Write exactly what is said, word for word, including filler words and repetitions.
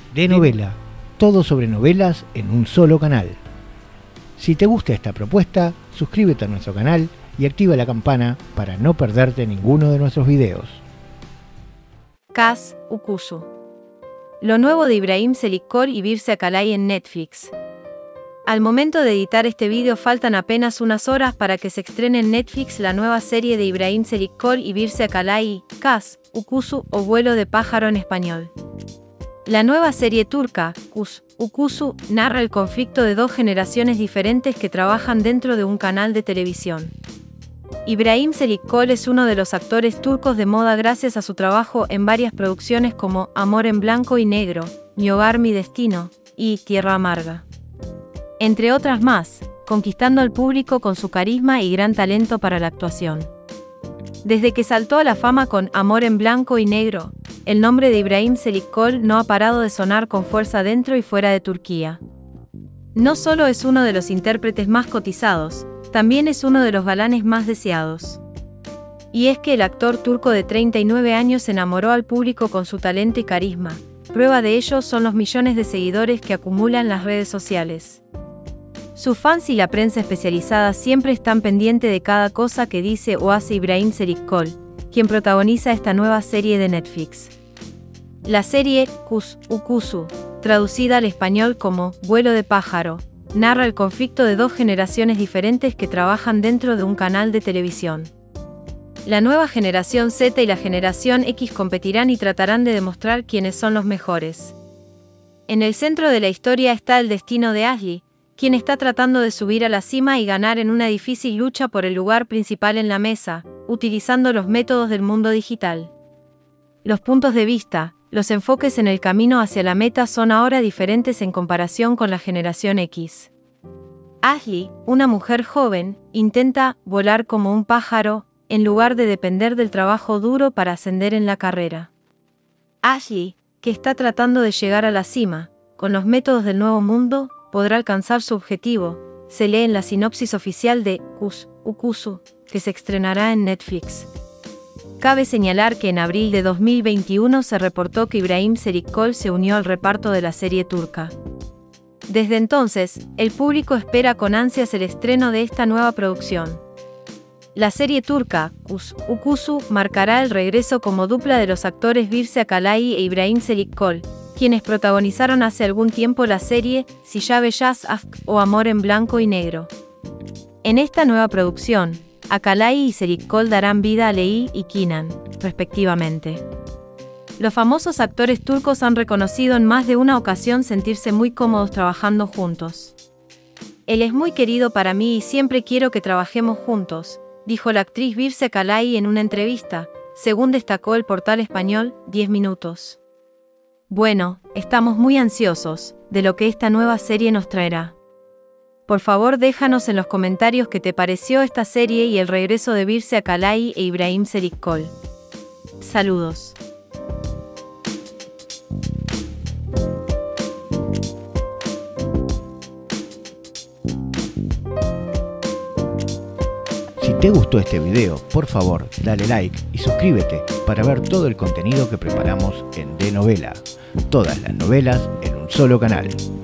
De Novela, todo sobre novelas en un solo canal. Si te gusta esta propuesta, suscríbete a nuestro canal y activa la campana para no perderte ninguno de nuestros videos. Kaz Ukusu. Lo nuevo de Ibrahim Çelikkol y Birce Akalay en Netflix. Al momento de editar este vídeo faltan apenas unas horas para que se estrene en Netflix la nueva serie de Ibrahim Çelikkol y Birce Akalay, Kaz Ukusu o Vuelo de pájaro en español. La nueva serie turca, Kaz Ukusu, narra el conflicto de dos generaciones diferentes que trabajan dentro de un canal de televisión. Ibrahim Çelikkol es uno de los actores turcos de moda gracias a su trabajo en varias producciones como Amor en blanco y negro, Mi hogar, mi destino y Tierra amarga. Entre otras más, conquistando al público con su carisma y gran talento para la actuación. Desde que saltó a la fama con Amor en blanco y negro, el nombre de Ibrahim Çelikkol no ha parado de sonar con fuerza dentro y fuera de Turquía. No solo es uno de los intérpretes más cotizados, también es uno de los galanes más deseados. Y es que el actor turco de treinta y nueve años enamoró al público con su talento y carisma. Prueba de ello son los millones de seguidores que acumulan las redes sociales. Sus fans y la prensa especializada siempre están pendientes de cada cosa que dice o hace Ibrahim Çelikkol, quien protagoniza esta nueva serie de Netflix. La serie, Kaz Ukusu, traducida al español como Vuelo de pájaro, narra el conflicto de dos generaciones diferentes que trabajan dentro de un canal de televisión. La nueva generación Z y la generación X competirán y tratarán de demostrar quiénes son los mejores. En el centro de la historia está el destino de Ashley, quien está tratando de subir a la cima y ganar en una difícil lucha por el lugar principal en la mesa, utilizando los métodos del mundo digital. Los puntos de vista, los enfoques en el camino hacia la meta son ahora diferentes en comparación con la generación X. Ashley, una mujer joven, intenta volar como un pájaro, en lugar de depender del trabajo duro para ascender en la carrera. Ashley, que está tratando de llegar a la cima, con los métodos del nuevo mundo, podrá alcanzar su objetivo, se lee en la sinopsis oficial de Kaz Ukusu, que se estrenará en Netflix. Cabe señalar que en abril de dos mil veintiuno se reportó que Ibrahim Çelikkol se unió al reparto de la serie turca. Desde entonces, el público espera con ansias el estreno de esta nueva producción. La serie turca, Kaz Ukusu, marcará el regreso como dupla de los actores Birce Akalay e Ibrahim Çelikkol, quienes protagonizaron hace algún tiempo la serie Si ya Beyaz Aşk o Amor en blanco y negro. En esta nueva producción, Akalay y Çelikkol darán vida a Ley y Kenan, respectivamente. Los famosos actores turcos han reconocido en más de una ocasión sentirse muy cómodos trabajando juntos. Él es muy querido para mí y siempre quiero que trabajemos juntos, dijo la actriz Birce Akalay en una entrevista, según destacó el portal español diez minutos. Bueno, estamos muy ansiosos de lo que esta nueva serie nos traerá. Por favor, déjanos en los comentarios qué te pareció esta serie y el regreso de Birce Akalay e Ibrahim Çelikkol. Saludos. Si te gustó este video, por favor, dale like y suscríbete para ver todo el contenido que preparamos en De Novela. Todas las novelas en un solo canal.